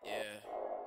Yeah.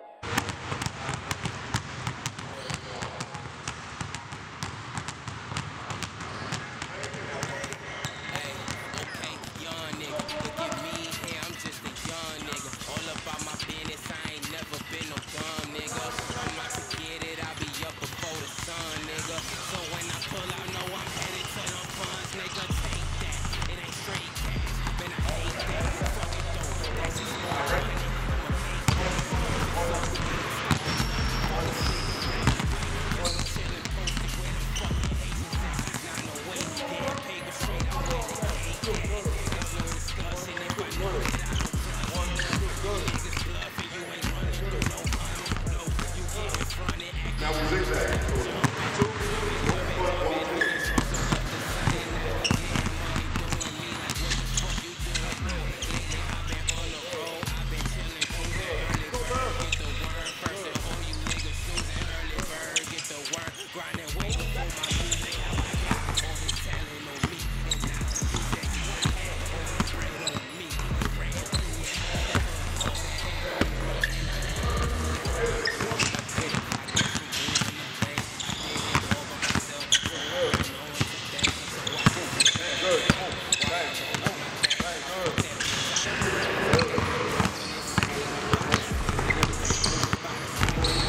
Hey, okay, young nigga. Look at me here, I'm just a young nigga. All about my business, I ain't never been no dumb nigga. I'm out to get it, I'll be up before the sun, nigga. So when I pull out, know I'm headed to them funds, nigga. Take that, it ain't straight cash, man, I hate that. Fuck it though, that's just more money. I'ma make that. So we get it started up, all the niggas chillin' posted where the fucking haters at. Nah, no way, getting paid with straight, I'm where the cake at. There's no discussion if I know that I don't trust you. You niggas bluffing, you ain't running through no honey. No, you getting fronted, acting Now we zigzag. grinding, waiting for my music. All this talent on me, and now you that you ain't had all the bread on me. Ran through it, all that had on me, and I did it. I guess from doing the play, I did it all by myself. So I don't know what today, so I just sit back and wait. While I roll up my track, I put that bitch out of the way. When it's safe, I'm just thinking of things about the same.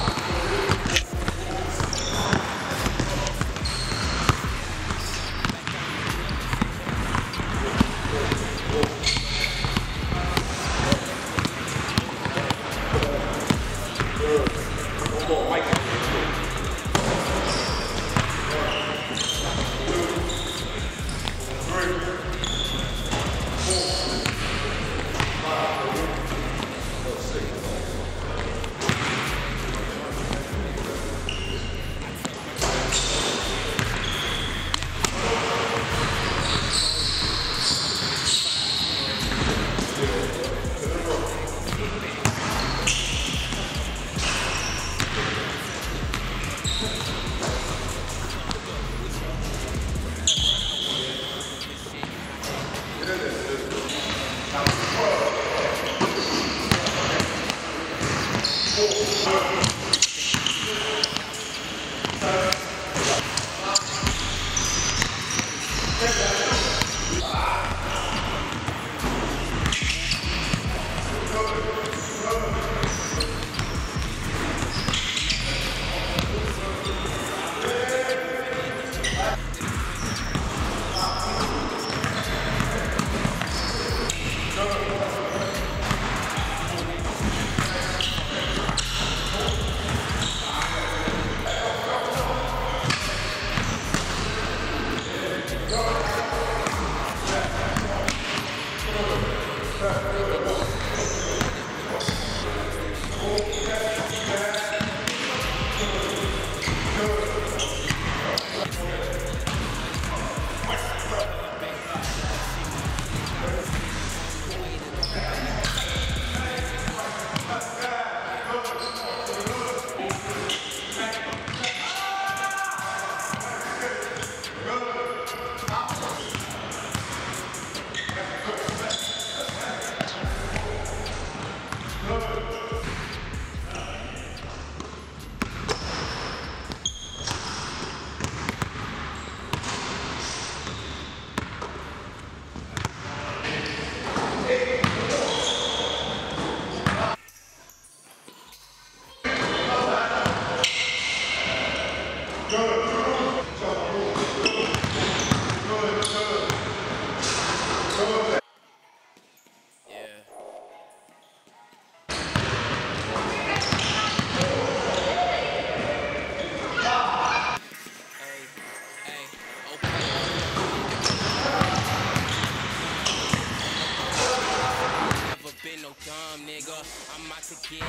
Dumb nigga, I'm out to get it. I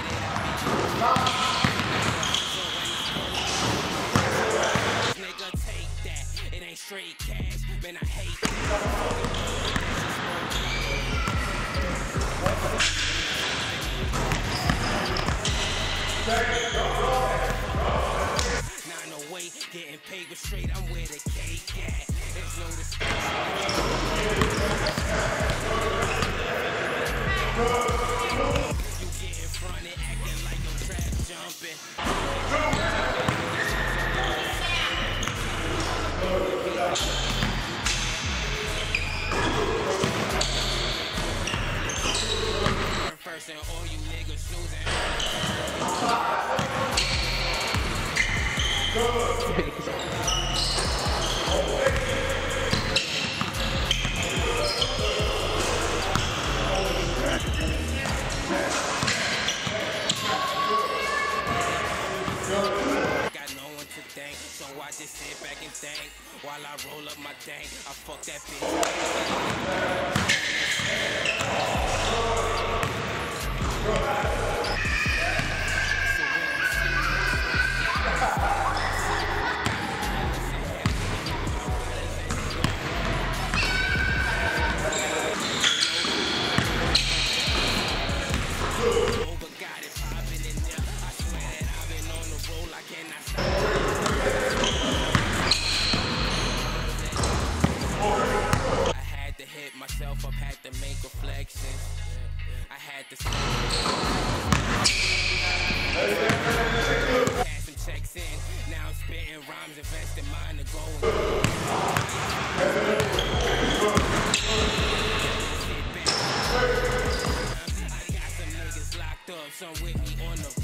be nigga, take that. It ain't straight cash, man. I hate that. Nah, no way, getting paid with straight. I'm where the cake at. There's no discussion. You get in front and act sipping. First and all you niggas snoozing. Got no one to thank, so I just sit back and think. While I roll up my tank, I fuck that myself up, had to make reflections. I had to cash some checks in. Now I'm spitting rhymes, investing mine to go. I got some niggas locked up, some with me on the